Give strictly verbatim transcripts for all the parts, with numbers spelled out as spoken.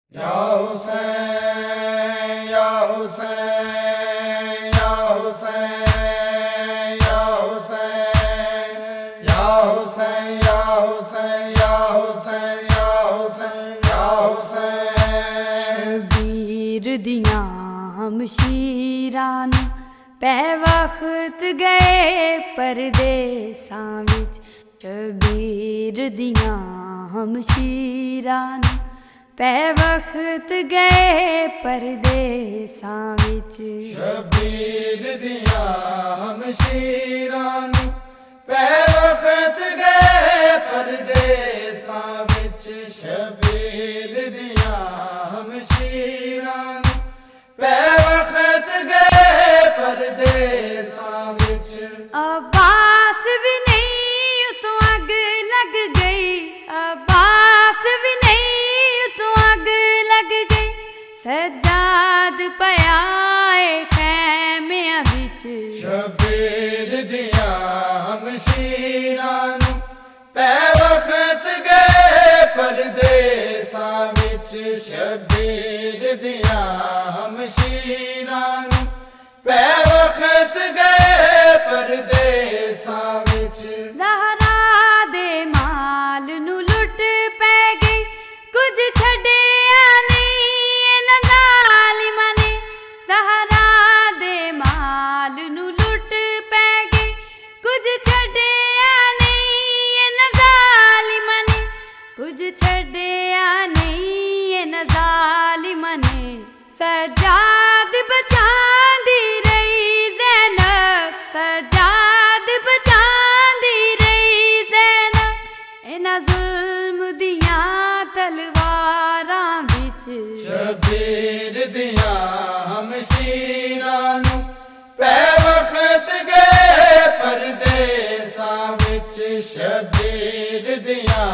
या हुसैन या हुसैन या हुसैन या हुसैन या हुसैन या हुसैन या हुसैन या हुसैन या हुसैन। शबीर दियां हमशीरां पै वक्त गए परदेसां विच। शबीर दियां हमशीरां पै वक्त गए परदेसां विच। शबीर दियां हमशीरां पै वक्त गए परदेसां विच। शबीर दियां हमशीरां पै वक्त गए परदेसां विच। अब्बास भी नहीं उतो अग लग गई, अब्बास भी नहीं उतो अग लग गई। सजाद पयाए खैमियां विच। शबीर दियां हमशीरां पै वक्त गए परदेसां विच। शबीर दियां हमशीरां पै वक्त गए परदेसां विच। ज़हरा दे माल नू लुट पै गई, कुछ छड्डिया नहीं इन्हां ज़ालिमां ने। ज़हरा दे माल नू लुट पै गई, कुछ छड्डिया नहीं इन्हां ज़ालिमां ने। कुछ छड्डिया नहीं इन्हां ज़ालिमां ने। सजाद बचांदी रही ज़ैनब, सजाद बचांदी रही ज़ैनब इन्हां जुल्म दियां तलवारां विच। शबीर दियां हमशीरां पै वक्त गए परदेसां विच। शबीर दियां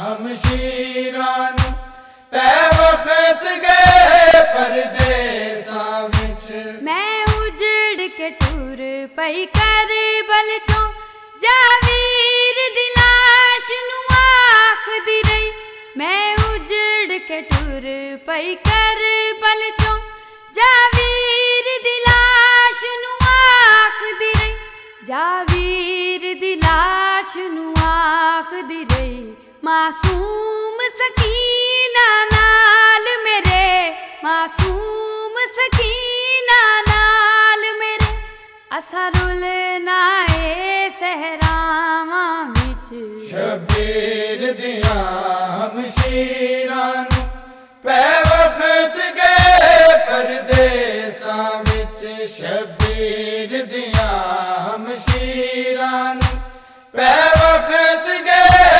हमशीरां पै वक्त गए परदेसां विच। मैं उजड़ के टुर पई करबल चों, जावीर दी लाश नू आखदी रही। मैं उजड़ के टुर पई करबल चों, जावीर दी लाश नू आखदी रही। जावीर दी लाश नू आखदी रही। मासूम सकीना नाल मेरे, मासूम सकीना नाल मेरे असां रुलना ए सहरावां विच। शबीर दियां हमशीरां पै वक्त गए परदेसां विच। शबीर दियां हमशीरां पै वक्त गए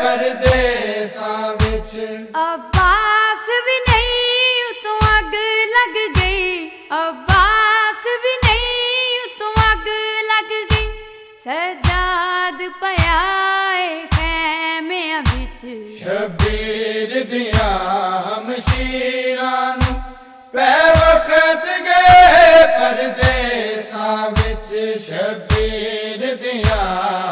परदेसां विच। अब्बास भी नहीं उतो अग लग गई, अब्बास भी नहीं उतो अग लग गई। सजाद पयाए खैमियां विच। शबीर दियां हमशीरां पै वक्त गए परदेसां विच। शबीर दियां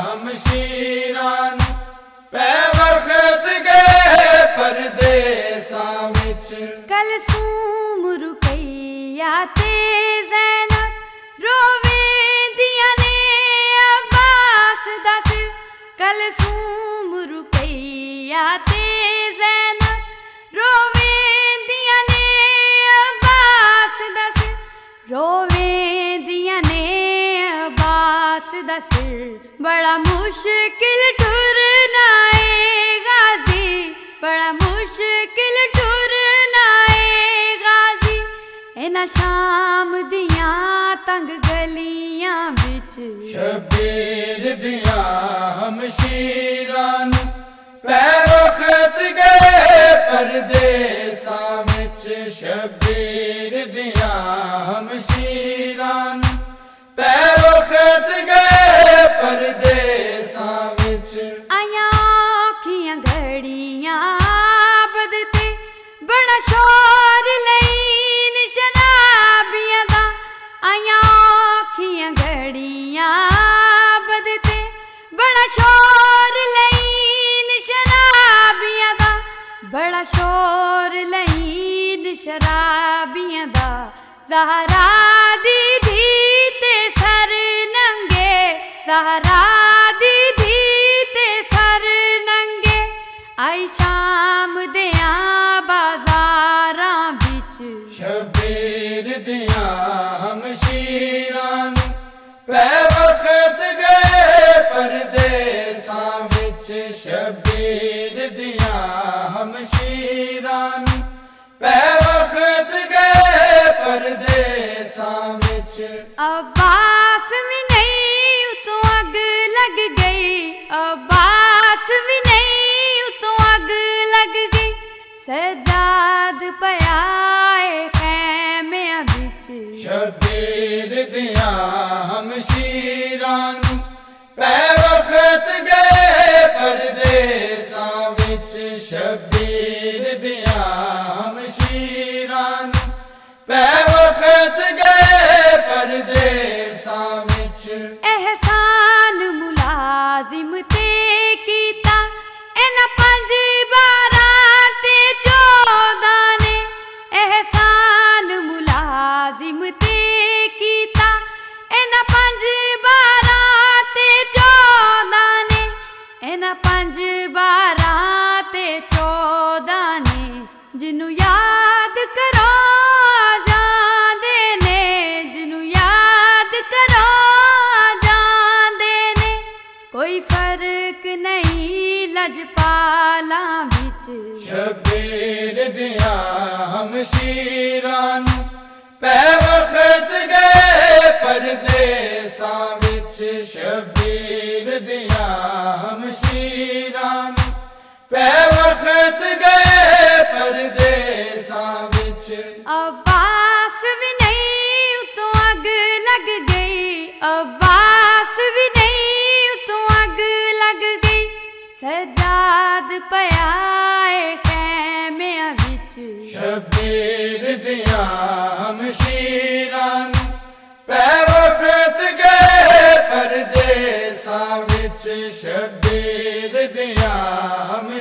हमशीरां पै वक्त गए परदेसां विच। कलसूम रुकैया ते ज़ैनब रोवेंदियां ने अब्बास दा सिर। कलसूम रुकैया ते ज़ैनब रोवेंदियां ने अब्बास दा सिर। रोवेंदियां ने अब्बास दा सिर। बड़ा मुश्किल टुरना ए गाजी, बड़ा मुश्किल टुरना ए गाजी इन्हां शाम दियां तंग गलियां विच। शबीर दियां हमशीरां पै वक्त गए परदेसां विच। शबीर दियां हमशीरां पै वक्त गए परदेसां विच। आयां औखियां घड़ियां बदते बड़ा शोर लईन शराबियां दा। आयां औखियां घड़ियां बदते बड़ा शोर लईन शराबियां दा। बड़ा शोर लईन शराबियां दा ज़हरा दी धी ते सर नंगे, ज़हरा दी धी ते सर नंगे। आई शाम दियां बाज़ारां बिच शबीर दियां हमशीरां नूं पै वक्त गए परदेसां विच। शबीर दियां हमशीरां नूं पै वक्त गए परदेसां विच। अब्बास भी नहीं उतों अग लग गई, अब्बास भी नहीं उतों अग लग गई। सजाद पया खैमियां बिच शबीर दियां हमशीरां नूं पै वक्त गए परदेसां विच। शबीर दियां हमशीरां नूं पै वक्त गए परदेसां विच। एहसान मुलाजिम ते कीता इन्हां पंज बारां ते चौदां ने। एहसान मुलाजिम ते कीता इन्हां पंज बारां ते चौदां ने। इन्हां पंज बारां ते चौदां ने जिन्नू याद करो जांदे ने, जिन्नू याद करो जांदे ने। कोई फर्क नहीं लजपालां बिच शबीर दियां हमशीरां नूं पै वक्त गए परदेसां विच। शबीर दियां हमशीरां नूं पै वक्त गए परदेसां विच। अब्बास भी नहीं उतों अग लग गई, अब्बास भी नहीं उतों अग लग गई। सजाद पया खैमियां बिच शबीर दियां हमशीरां नूं पै वक्त गए परदेसां विच। शबीर दियां हम